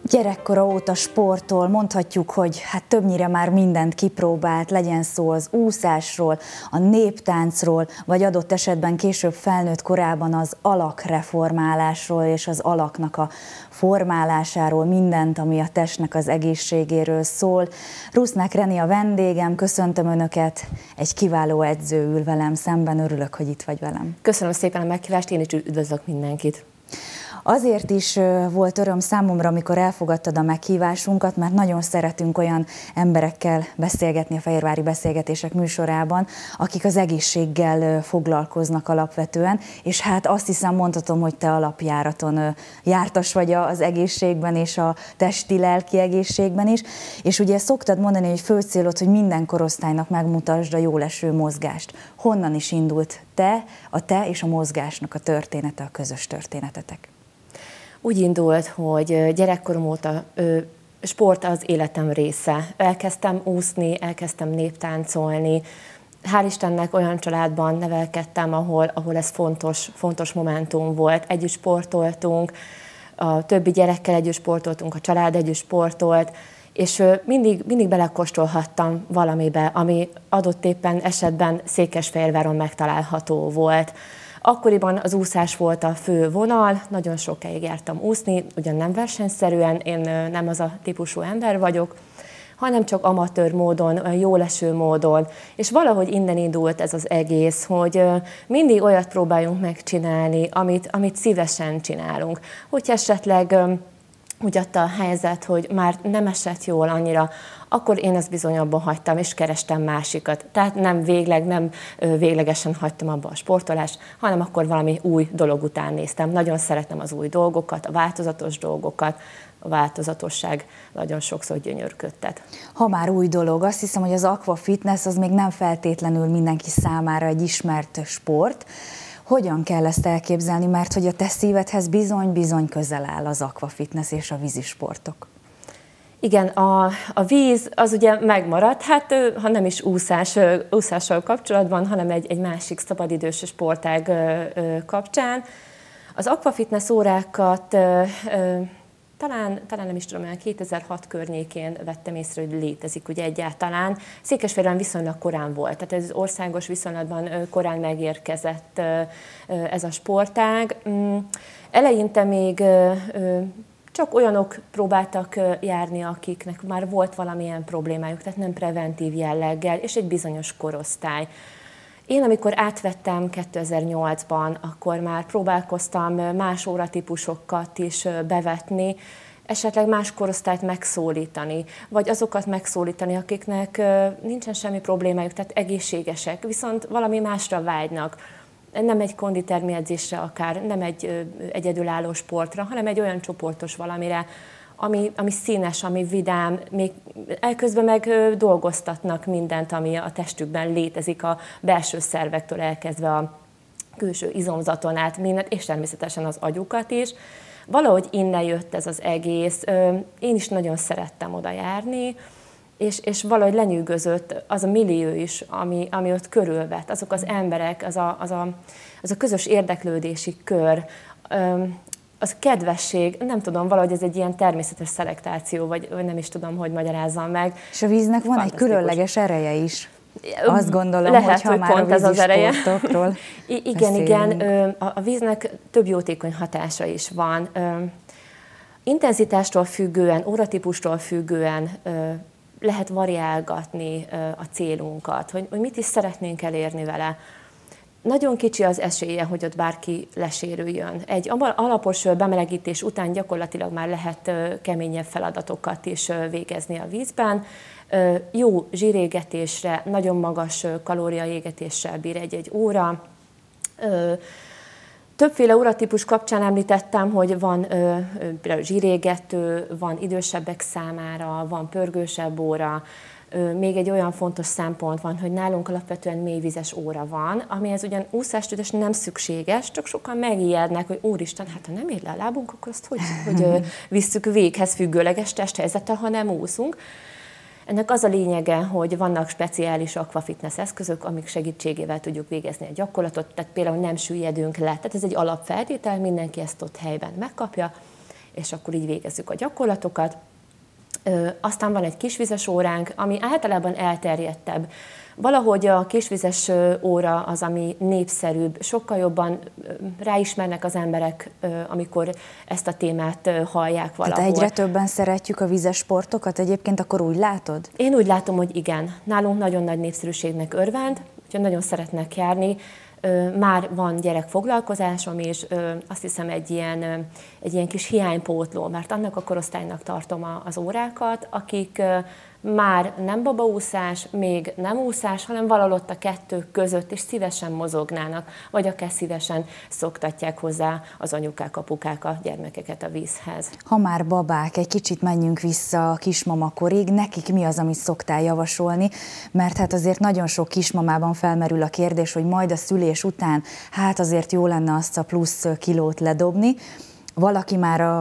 Gyerekkora óta sportol, mondhatjuk, hogy hát többnyire már mindent kipróbált, legyen szó az úszásról, a néptáncról, vagy adott esetben később felnőtt korában az alakreformálásról és az alaknak a formálásáról, mindent, ami a testnek az egészségéről szól. Rusznák Reni a vendégem, köszöntöm Önöket, egy kiváló edző ül velem szemben, örülök, hogy itt vagy velem. Köszönöm szépen a meghívást, én is üdvözlök mindenkit. Azért is volt öröm számomra, amikor elfogadtad a meghívásunkat, mert nagyon szeretünk olyan emberekkel beszélgetni a Fehérvári Beszélgetések műsorában, akik az egészséggel foglalkoznak alapvetően, és hát azt hiszem mondhatom, hogy te alapjáraton jártas vagy az egészségben és a testi-lelki egészségben is, és ugye szoktad mondani, hogy fő célod, hogy minden korosztálynak megmutasd a jóleső mozgást. Honnan is indult a te és a mozgásnak a története, a közös történetetek? Úgy indult, hogy gyerekkorom óta sport az életem része. Elkezdtem úszni, elkezdtem néptáncolni. Hál' Istennek olyan családban nevelkedtem, ahol ez fontos momentum volt. Együtt sportoltunk, a többi gyerekkel együtt sportoltunk, a család együtt sportolt, és mindig belekóstolhattam valamibe, ami adott éppen esetben Székesfehérváron megtalálható volt. Akkoriban az úszás volt a fő vonal, nagyon sokáig jártam úszni, ugyan nem versenyszerűen, én nem az a típusú ember vagyok, hanem csak amatőr módon, jóleső módon. És valahogy innen indult ez az egész, hogy mindig olyat próbáljunk megcsinálni, amit szívesen csinálunk. Hogyha esetleg úgy adta a helyzet, hogy már nem esett jól annyira, akkor én ezt bizony abban hagytam, és kerestem másikat. Tehát nem véglegesen hagytam abba a sportolást, hanem akkor valami új dolog után néztem. Nagyon szeretem az új dolgokat, a változatos dolgokat, a változatosság nagyon sokszor gyönyörködtet. Ha már új dolog, azt hiszem, hogy az aqua fitness az még nem feltétlenül mindenki számára egy ismert sport. Hogyan kell ezt elképzelni, mert hogy a te szívedhez bizony közel áll az aqua fitness és a vízisportok? Igen, a víz az ugye megmaradt, hát ha nem is úszással kapcsolatban, hanem egy másik szabadidős sportág kapcsán. Az aqua fitness órákat talán nem is tudom, olyan 2006 környékén vettem észre, hogy létezik ugye egyáltalán. Székesfehérváron viszonylag korán volt, tehát ez országos viszonylatban korán megérkezett ez a sportág. Eleinte még csak olyanok próbáltak járni, akiknek már volt valamilyen problémájuk, tehát nem preventív jelleggel, és egy bizonyos korosztály. Én, amikor átvettem 2008-ban, akkor már próbálkoztam más óratípusokat is bevetni, esetleg más korosztályt megszólítani, vagy azokat megszólítani, akiknek nincsen semmi problémájuk, tehát egészségesek, viszont valami másra vágynak. Nem egy konditermi edzésre akár, nem egy egyedülálló sportra, hanem egy olyan csoportos valamire, ami színes, ami vidám, még elközben meg dolgoztatnak mindent, ami a testükben létezik, a belső szervektől elkezdve a külső izomzaton át mindent, és természetesen az agyukat is. Valahogy innen jött ez az egész. Én is nagyon szerettem oda járni, és valahogy lenyűgözött az a millió is, ami ott körülvett, azok az emberek, az a közös érdeklődési kör, az kedvesség, nem tudom, valahogy ez egy ilyen természetes szelektáció, vagy nem is tudom, hogy magyarázzam meg. És a víznek van egy különleges ereje is. Azt gondolom, lehet, hogy ha már a vízisportokról Igen, a víznek több jótékony hatása is van. Intenzitástól függően, óratípustól függően lehet variálgatni a célunkat, hogy mit is szeretnénk elérni vele. Nagyon kicsi az esélye, hogy ott bárki lesérüljön. Egy alapos bemelegítés után gyakorlatilag már lehet keményebb feladatokat is végezni a vízben. Jó zsírégetésre, nagyon magas kalóriaégetéssel bír egy óra. Többféle óratípus kapcsán említettem, hogy van például zsírégető, van idősebbek számára, van pörgősebb óra. Még egy olyan fontos szempont van, hogy nálunk alapvetően mélyvizes óra van, amihez ugyan úszástudás nem szükséges, csak sokan megijednek, hogy úristen, hát ha nem ér le a lábunk, akkor azt hogy visszük véghez függőleges testhelyzettel, ha nem úszunk. Ennek az a lényege, hogy vannak speciális aquafitness eszközök, amik segítségével tudjuk végezni a gyakorlatot, tehát például nem süllyedünk le, tehát ez egy alapfeltétel, mindenki ezt ott helyben megkapja, és akkor így végezzük a gyakorlatokat. Aztán van egy kisvizes óránk, ami általában elterjedtebb. Valahogy a kisvizes óra az, ami népszerűbb, sokkal jobban ráismernek az emberek, amikor ezt a témát hallják valahol. Tehát egyre többen szeretjük a vízes sportokat, egyébként akkor úgy látod? Én úgy látom, hogy igen. Nálunk nagyon nagy népszerűségnek örvend, úgyhogy nagyon szeretnek járni. Már van gyerekfoglalkozásom is, azt hiszem egy ilyen kis hiánypótló, mert annak a korosztálynak tartom az órákat, akik már nem babaúszás, még nem úszás, hanem valahol ott a kettő között, és szívesen mozognának, vagy akár szívesen szoktatják hozzá az anyukák, apukák a gyermekeket a vízhez. Ha már babák, egy kicsit menjünk vissza a kismamakorig, nekik mi az, amit szoktál javasolni, mert hát azért nagyon sok kismamában felmerül a kérdés, hogy majd a szülés után hát azért jó lenne azt a plusz kilót ledobni. Valaki már a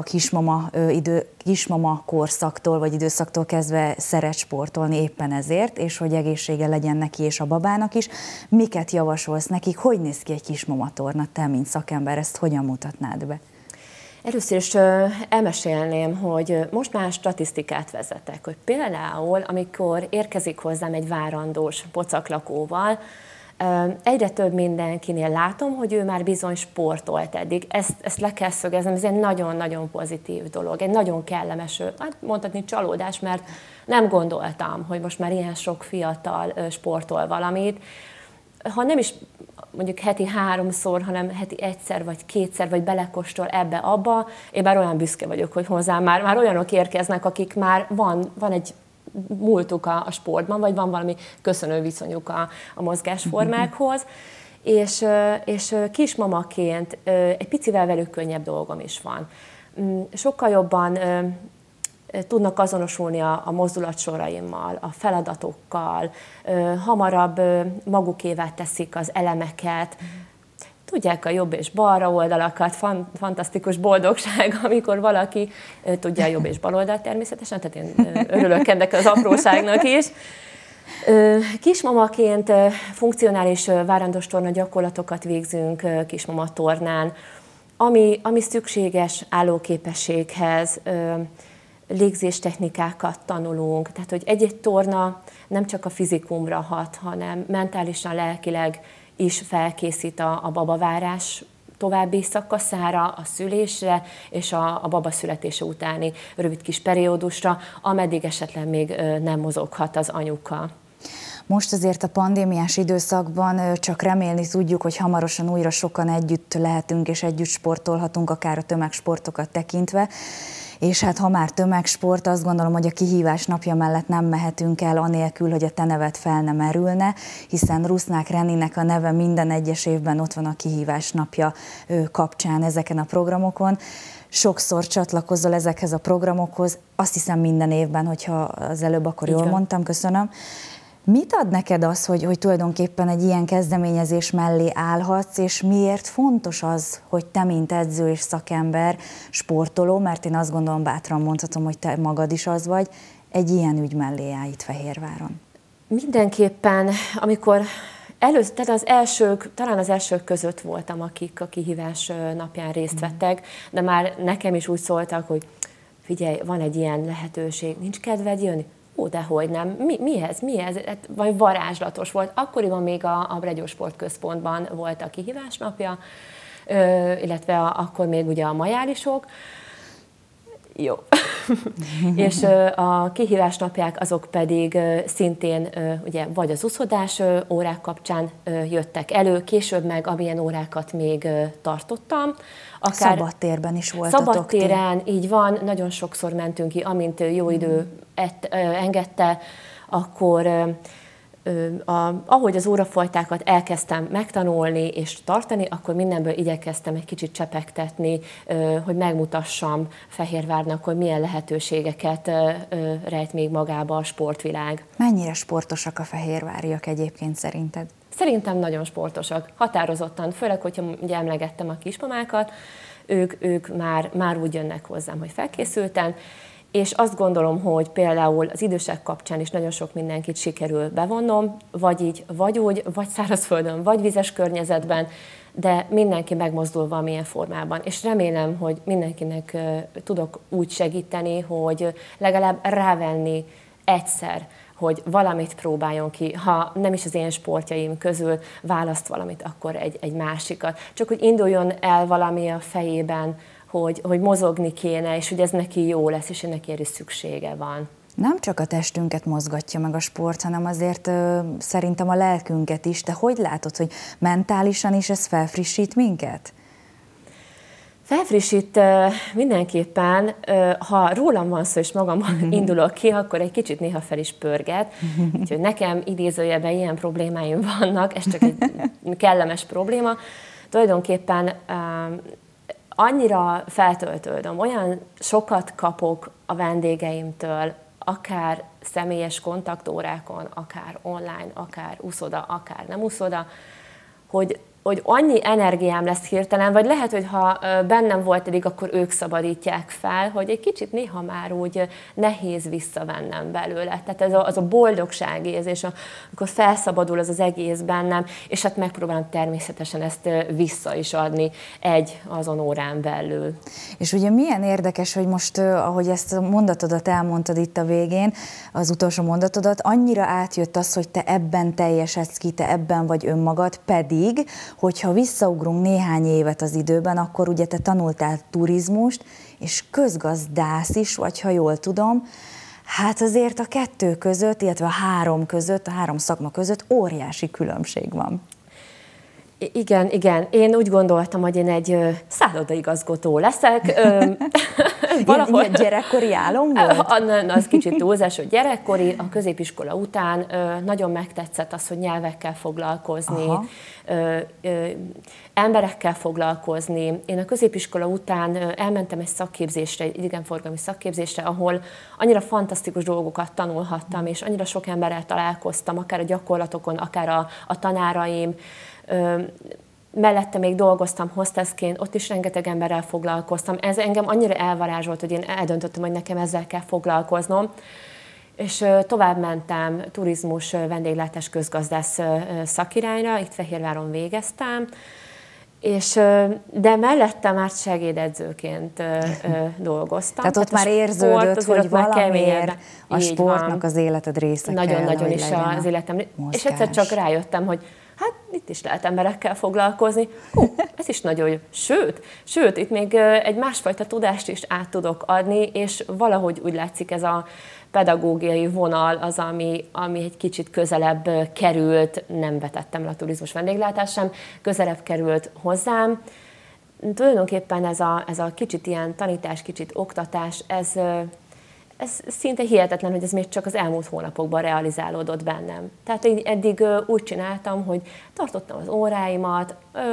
kismama korszaktól vagy időszaktól kezdve szeret sportolni éppen ezért, és hogy egészsége legyen neki és a babának is. Miket javasolsz nekik? Hogy néz ki egy kismamatorna? Te, mint szakember, ezt hogyan mutatnád be? Először is elmesélném, hogy most már statisztikát vezetek, hogy például, amikor érkezik hozzám egy várandós pocaklakóval, egyre több mindenkinél látom, hogy ő már bizony sportolt eddig. Ezt le kell szögeznem, ez egy nagyon-nagyon pozitív dolog, egy nagyon kellemes, hát mondhatni csalódás, mert nem gondoltam, hogy most már ilyen sok fiatal sportol valamit. Ha nem is mondjuk heti 3-szor, hanem heti 1-szer vagy 2-szer, vagy belekóstol ebbe-abba, én már olyan büszke vagyok, hogy hozzám már olyanok érkeznek, akik már van egy múltuk a sportban, vagy van valami köszönő viszonyuk a mozgásformákhoz, és kismamaként egy picivel velük könnyebb dolgom is van. Sokkal jobban tudnak azonosulni a mozdulatsoraimmal, a feladatokkal, hamarabb magukévá teszik az elemeket, tudják a jobb és balra oldalakat, fantasztikus boldogság, amikor valaki tudja a jobb és bal oldalt természetesen, tehát én örülök ennek az apróságnak is. Kismamaként funkcionális várandostorna gyakorlatokat végzünk kismamatornán, ami szükséges állóképességhez, légzéstechnikákat tanulunk, tehát hogy egy-egy torna nem csak a fizikumra hat, hanem mentálisan, lelkileg is felkészít a babavárás további szakaszára, a szülésre és a baba születése utáni rövid kis periódusra, ameddig esetleg még nem mozoghat az anyuka. Most azért a pandémiás időszakban csak remélni tudjuk, hogy hamarosan újra sokan együtt lehetünk és együtt sportolhatunk, akár a tömegsportokat tekintve. És hát ha már tömegsport, azt gondolom, hogy a kihívás napja mellett nem mehetünk el anélkül, hogy a te neved fel nem erülne, hiszen Rusznák Reninek a neve minden egyes évben ott van a kihívás napja kapcsán ezeken a programokon. Sokszor csatlakozol ezekhez a programokhoz, azt hiszem minden évben, hogyha az előbb akkor jól mondtam, köszönöm. Mit ad neked az, hogy tulajdonképpen egy ilyen kezdeményezés mellé állhatsz, és miért fontos az, hogy te, mint edző és szakember, sportoló, mert én azt gondolom, bátran mondhatom, hogy te magad is az vagy, egy ilyen ügy mellé áll itt Fehérváron? Mindenképpen, amikor talán az elsők között voltam, akik a kihívás napján részt vettek, de már nekem is úgy szóltak, hogy figyelj, van egy ilyen lehetőség, nincs kedved jönni? Ó, dehogy nem. Mi ez? Hát, vagy varázslatos volt. Akkoriban még a Bregyó Sportközpontban volt a kihívás napja, illetve akkor még ugye a majálisok. Jó. És a kihívás napják azok pedig szintén ugye, vagy az úszodás órák kapcsán jöttek elő, később meg amilyen órákat még tartottam. Akár szabadtérben is voltatok. Szabadtéren, így van, nagyon sokszor mentünk ki, amint jó idő engedte, akkor ahogy az órafajtákat elkezdtem megtanulni és tartani, akkor mindenből igyekeztem egy kicsit csepegtetni, hogy megmutassam Fehérvárnak, hogy milyen lehetőségeket rejt még magába a sportvilág. Mennyire sportosak a fehérváriak egyébként szerinted? Szerintem nagyon sportosak, határozottan, főleg, hogyha ugye emlegettem a kismamákat, ők már úgy jönnek hozzám, hogy felkészülten, és azt gondolom, hogy például az idősek kapcsán is nagyon sok mindenkit sikerül bevonnom, vagy így, vagy úgy, vagy szárazföldön, vagy vizes környezetben, de mindenki megmozdul valamilyen formában. És remélem, hogy mindenkinek tudok úgy segíteni, hogy legalább rávenni egyszer, hogy valamit próbáljon ki, ha nem is az én sportjaim közül választ valamit, akkor egy másikat. Csak hogy induljon el valami a fejében, hogy mozogni kéne, és hogy ez neki jó lesz, és neki erre szüksége van. Nem csak a testünket mozgatja meg a sport, hanem azért szerintem a lelkünket is. Te hogy látod, hogy mentálisan is ez felfrissít minket? Felfrissít mindenképpen, ha rólam van szó, és magamban indulok ki, akkor egy kicsit néha fel is pörget. Úgyhogy nekem idézőjelben ilyen problémáim vannak, ez csak egy kellemes probléma. Tulajdonképpen annyira feltöltődöm, olyan sokat kapok a vendégeimtől, akár személyes kontaktórákon, akár online, akár úszoda, akár nem úszoda, hogy annyi energiám lesz hirtelen, vagy lehet, hogy ha bennem volt eddig, akkor ők szabadítják fel, hogy egy kicsit néha már úgy nehéz visszavennem belőle. Tehát ez az a boldogságérzés, amikor felszabadul az egész bennem, és hát megpróbálom természetesen ezt vissza is adni azon órán belül. És ugye milyen érdekes, hogy most, ahogy ezt a mondatodat elmondtad itt a végén, az utolsó mondatodat, annyira átjött az, hogy te ebben teljesedsz ki, te ebben vagy önmagad, pedig hogyha visszaugrunk néhány évet az időben, akkor ugye te tanultál turizmust, és közgazdász is, vagy ha jól tudom, hát azért a kettő között, illetve a három szakma között óriási különbség van. Igen. Én úgy gondoltam, hogy én egy szállodaigazgató leszek. Valahol... Ilyen gyerekkori álom volt? Az kicsit túlzás, hogy gyerekkori, a középiskola után nagyon megtetszett az, hogy nyelvekkel foglalkozni, emberekkel foglalkozni. Én a középiskola után elmentem egy szakképzésre, egy idegenforgalmi szakképzésre, ahol annyira fantasztikus dolgokat tanulhattam, és annyira sok emberrel találkoztam, akár a gyakorlatokon, akár a tanáraim. Mellette még dolgoztam hostessként, ott is rengeteg emberrel foglalkoztam. Ez engem annyira elvarázsolt, hogy én eldöntöttem, hogy nekem ezzel kell foglalkoznom. És tovább mentem turizmus, vendéglátás, közgazdász szakirányra, itt Fehérváron végeztem, de mellette már segédedzőként dolgoztam. Tehát ott már érződött, hogy valamiért a sportnak az életed része kell, nagyon is az életem. És egyszer csak rájöttem, hogy hát itt is lehet emberekkel foglalkozni. Ez is nagyon jó. Sőt, itt még egy másfajta tudást is át tudok adni, és valahogy úgy látszik ez a pedagógiai vonal az, ami egy kicsit közelebb került, nem vetettem le a turizmus vendéglátás sem, közelebb került hozzám. Tulajdonképpen ez a kicsit ilyen tanítás, kicsit oktatás, ez szinte hihetetlen, hogy ez még csak az elmúlt hónapokban realizálódott bennem. Tehát én eddig úgy csináltam, hogy tartottam az óráimat,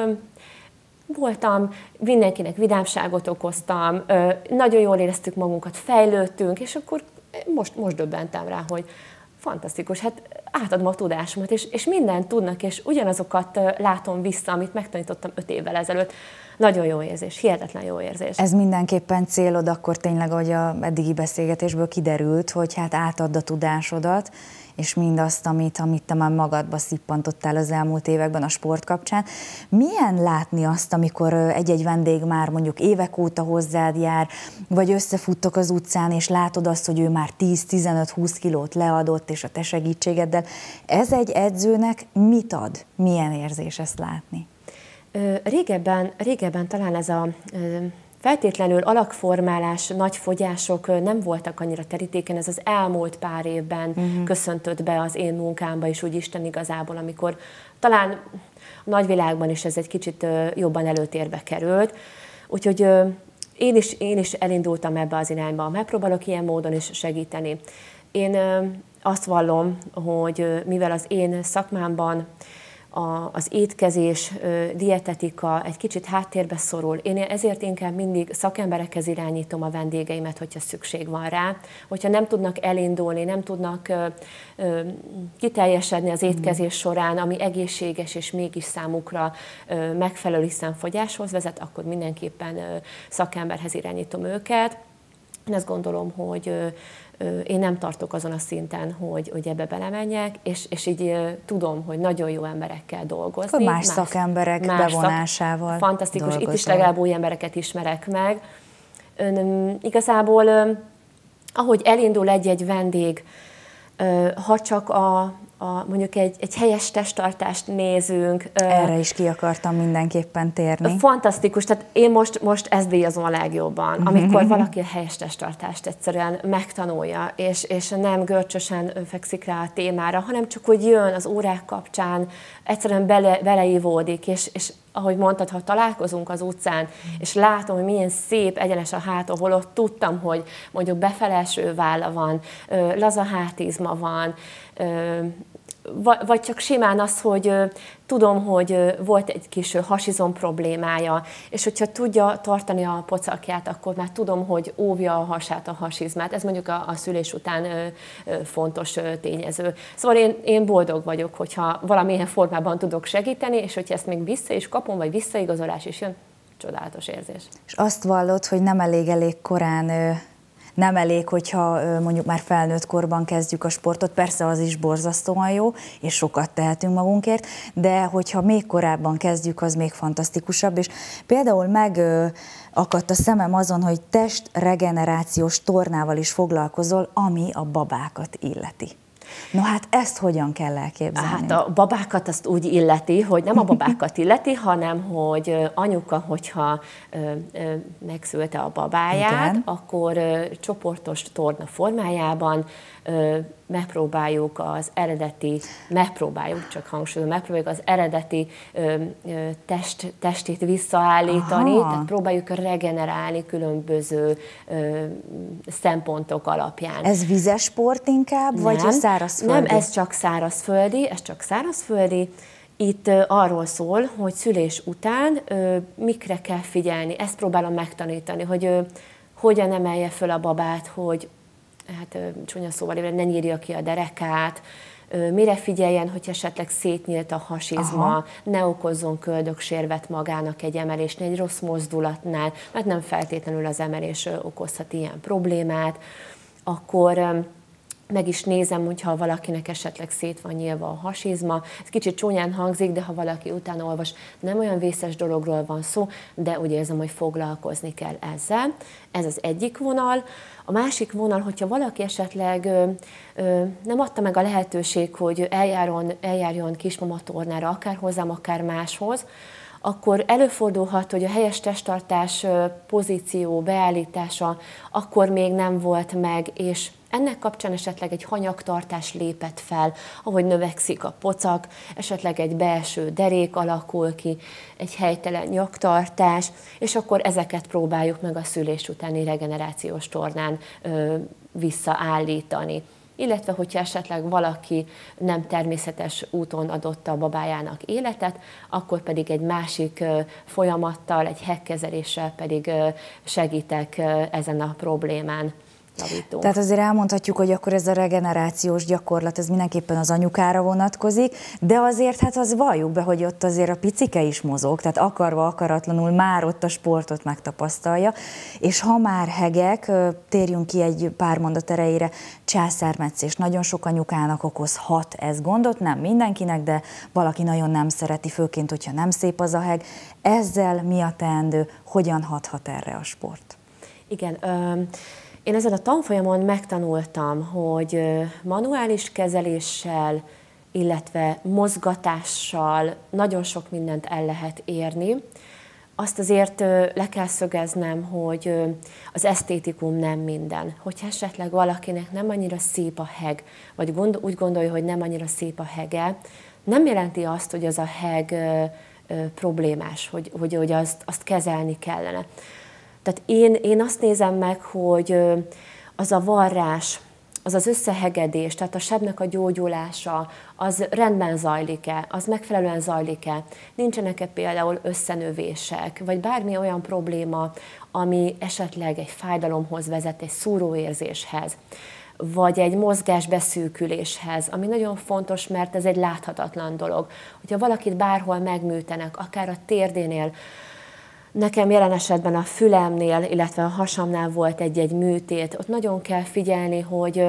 voltam, mindenkinek vidámságot okoztam, nagyon jól éreztük magunkat, fejlődtünk, és akkor most döbbentem rá, hogy fantasztikus, hát átadom a tudásomat, és mindent tudnak, és ugyanazokat látom vissza, amit megtanítottam 5 évvel ezelőtt. Nagyon jó érzés, hihetetlen jó érzés. Ez mindenképpen célod akkor tényleg, ahogy az eddigi beszélgetésből kiderült, hogy hát átadd a tudásodat, és mindazt, amit te már magadba szippantottál az elmúlt években a sport kapcsán. Milyen látni azt, amikor egy-egy vendég már mondjuk évek óta hozzád jár, vagy összefuttok az utcán, és látod azt, hogy ő már 10-15-20 kilót leadott, és a te segítségeddel. Ez egy edzőnek mit ad? Milyen érzés ezt látni? Régebben talán ez a feltétlenül alakformálás, nagy fogyások nem voltak annyira terítéken, ez az elmúlt pár évben köszöntött be az én munkámba is, úgy Isten igazából, amikor talán a nagyvilágban is ez egy kicsit jobban előtérbe került. Úgyhogy én is elindultam ebbe az irányba, megpróbálok ilyen módon is segíteni. Én azt vallom, hogy mivel az én szakmámban az étkezés, dietetika egy kicsit háttérbe szorul. Én ezért inkább mindig szakemberekhez irányítom a vendégeimet, hogyha szükség van rá. Hogyha nem tudnak elindulni, nem tudnak kiteljesedni az étkezés során, ami egészséges és mégis számukra megfelelő, hiszen fogyáshoz vezet, akkor mindenképpen szakemberhez irányítom őket. Én azt gondolom, hogy én nem tartok azon a szinten, hogy ebbe belemenjek, és így tudom, hogy nagyon jó emberekkel dolgozni. Akkor más szakemberek bevonásával fantasztikus, dolgozol. itt is legalább új embereket ismerek meg. Igazából, ahogy elindul egy vendég, ha csak mondjuk egy helyes testtartást nézünk. Erre is ki akartam mindenképpen térni. Fantasztikus, tehát én most ezt díjazom a legjobban, amikor valaki a helyes testtartást egyszerűen megtanulja, és nem görcsösen fekszik rá a témára, hanem csak hogy jön az órák kapcsán, egyszerűen beleívódik, és ahogy mondtad, ha találkozunk az utcán, és látom, hogy milyen szép, egyenes a háta, holott tudtam, hogy mondjuk befeleső válla van, laza hátizma van, vagy csak simán az, hogy tudom, hogy volt egy kis hasizom problémája, és hogyha tudja tartani a pocakját, akkor már tudom, hogy óvja a hasát, a hasizmát. Ez mondjuk a szülés után fontos tényező. Szóval én boldog vagyok, hogyha valamilyen formában tudok segíteni, és hogyha ezt még vissza is kapom, vagy visszaigazolás is jön, csodálatos érzés. És azt vallod, hogy nem elég korán, nem elég, hogyha mondjuk már felnőtt korban kezdjük a sportot, persze az is borzasztóan jó, és sokat tehetünk magunkért, de hogyha még korábban kezdjük, az még fantasztikusabb, és például megakadt a szemem azon, hogy testregenerációs tornával is foglalkozol, ami a babákat illeti. No hát ezt hogyan kell elképzelni? Hát a babákat azt úgy illeti, hogy nem a babákat illeti, hanem hogy anyuka, hogyha megszülte a babáját, igen, akkor csoportos torna formájában megpróbáljuk az eredeti testét visszaállítani, tehát próbáljuk regenerálni különböző szempontok alapján. Ez vizes sport inkább, vagy szárazföldi? Nem, ez csak szárazföldi. Itt arról szól, hogy szülés után mikre kell figyelni. Ezt próbálom megtanítani, hogy hogyan emelje föl a babát, hogy hát csúnya szóval ne nyírja ki a derekát, mire figyeljen, hogy esetleg szétnyílt a hasizma, ne okozzon köldöksérvet magának egy emelésnél, egy rossz mozdulatnál, mert nem feltétlenül az emelés okozhat ilyen problémát, akkor meg is nézem, hogyha valakinek esetleg szét van nyílva a hasizma. Ez kicsit csúnyán hangzik, de ha valaki utána olvas, nem olyan vészes dologról van szó, de úgy érzem, hogy foglalkozni kell ezzel. Ez az egyik vonal. A másik vonal, hogyha valaki esetleg nem adta meg a lehetőség, hogy eljárjon kismamatornára, akár hozzám, akár máshoz, akkor előfordulhat, hogy a helyes testtartás pozíció, beállítása akkor még nem volt meg, és ennek kapcsán esetleg egy hanyagtartás lépett fel, ahogy növekszik a pocak, esetleg egy belső derék alakul ki, egy helytelen nyaktartás, és akkor ezeket próbáljuk meg a szülés utáni regenerációs tornán visszaállítani. Illetve, hogyha esetleg valaki nem természetes úton adott a babájának életet, akkor pedig egy másik folyamattal, egy hegkezeléssel pedig segítek ezen a problémán. Javítunk. Tehát azért elmondhatjuk, hogy akkor ez a regenerációs gyakorlat, ez mindenképpen az anyukára vonatkozik, de azért hát az valljuk be, hogy ott azért a picike is mozog, tehát akarva, akaratlanul már ott a sportot megtapasztalja, és ha már hegek, térjünk ki egy pár mondat erejére, császármetszés nagyon sok anyukának okozhat ez gondot, nem mindenkinek, de valaki nagyon nem szereti, főként, hogyha nem szép az a heg. Ezzel mi a teendő, hogyan hathat erre a sport? Igen, én ezen a tanfolyamon megtanultam, hogy manuális kezeléssel, illetve mozgatással nagyon sok mindent el lehet érni. Azt azért le kell szögeznem, hogy az esztétikum nem minden. Hogyha esetleg valakinek nem annyira szép a heg, vagy úgy gondolja, hogy nem annyira szép a hege, nem jelenti azt, hogy az a heg problémás, hogy azt kezelni kellene. Tehát én azt nézem meg, hogy az a varrás, az összehegedés, tehát a sebnek a gyógyulása, az rendben zajlik-e, az megfelelően zajlik-e, nincsenek-e például összenövések, vagy bármi olyan probléma, ami esetleg egy fájdalomhoz vezet, egy szúróérzéshez, vagy egy mozgásbeszűküléshez, ami nagyon fontos, mert ez egy láthatatlan dolog. Hogyha valakit bárhol megműtenek, akár a térdénél, Nekem jelen esetben a fülemnél, illetve a hasamnál volt egy műtét. Ott nagyon kell figyelni, hogy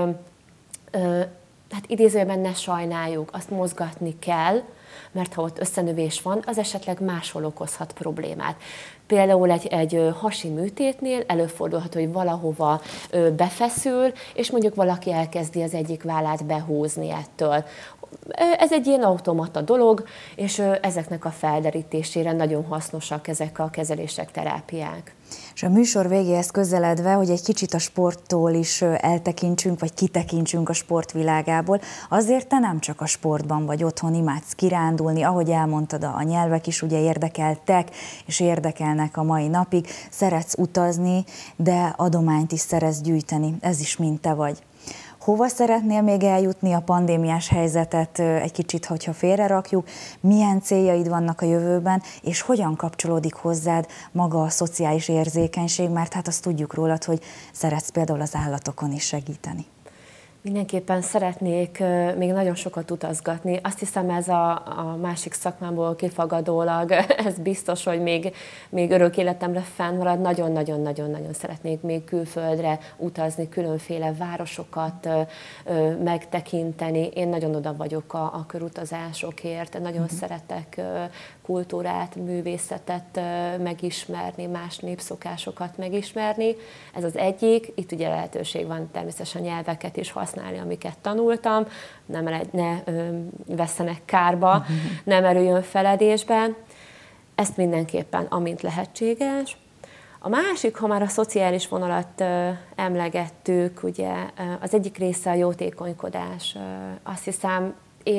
hát idézőjelben ne sajnáljuk, azt mozgatni kell, mert ha ott összenövés van, az esetleg máshol okozhat problémát. Például egy hasi műtétnél előfordulhat, hogy valahova befeszül, és mondjuk valaki elkezdi az egyik vállát behúzni ettől. Ez egy ilyen automata dolog, és ezeknek a felderítésére nagyon hasznosak ezek a kezelések, terápiák. És a műsor végéhez közeledve, hogy egy kicsit a sporttól is eltekintsünk, vagy kitekintsünk a sportvilágából, azért te nem csak a sportban vagy otthon, imádsz kirándulni, ahogy elmondtad, a nyelvek is ugye érdekeltek, és érdekelnek a mai napig, szeretsz utazni, de adományt is szeretsz gyűjteni, ez is mind te vagy. Hova szeretnél még eljutni a pandémiás helyzetet egy kicsit, hogyha félrerakjuk? Milyen céljaid vannak a jövőben, és hogyan kapcsolódik hozzád maga a szociális érzékenység? Mert hát azt tudjuk rólad, hogy szeretsz például az állatokon is segíteni. Mindenképpen szeretnék még nagyon sokat utazgatni. Azt hiszem, ez a másik szakmámból kifagadólag, ez biztos, hogy még örök életemre fennmarad. Nagyon-nagyon-nagyon szeretnék még külföldre utazni, különféle városokat megtekinteni. Én nagyon oda vagyok a körutazásokért. Nagyon szeretek kultúrát, művészetet megismerni, más népszokásokat megismerni. Ez az egyik. Itt ugye lehetőség van természetesen nyelveket is használni, amiket tanultam, ne vesszenek kárba, ne merüljön feledésbe. Ezt mindenképpen, amint lehetséges. A másik, ha már a szociális vonalat emlegettük, ugye az egyik része a jótékonykodás. Azt hiszem,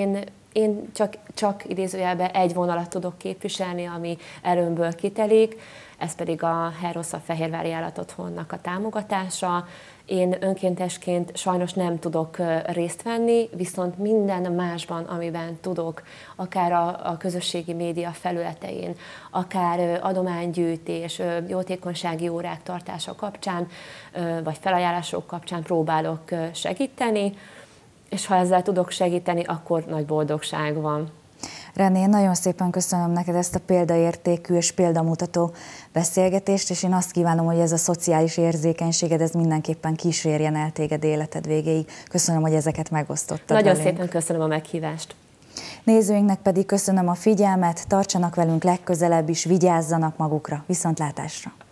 én csak idézőjelben egy vonalat tudok képviselni, ami erőmből kitelik, ez pedig a HEROS, a Fehérvári Állatotthonnak a támogatása. Én önkéntesként sajnos nem tudok részt venni, viszont minden másban, amiben tudok, akár a közösségi média felületein, akár adománygyűjtés, jótékonysági órák tartása kapcsán, vagy felajánlások kapcsán próbálok segíteni, és ha ezzel tudok segíteni, akkor nagy boldogság van. René, nagyon szépen köszönöm neked ezt a példaértékű és példamutató beszélgetést, és én azt kívánom, hogy ez a szociális érzékenységed, ez mindenképpen kísérjen el téged életed végéig. Köszönöm, hogy ezeket megosztottad Nagyon velünk. szépen köszönöm a meghívást. Nézőinknek pedig köszönöm a figyelmet, tartsanak velünk legközelebb is, vigyázzanak magukra. Viszontlátásra!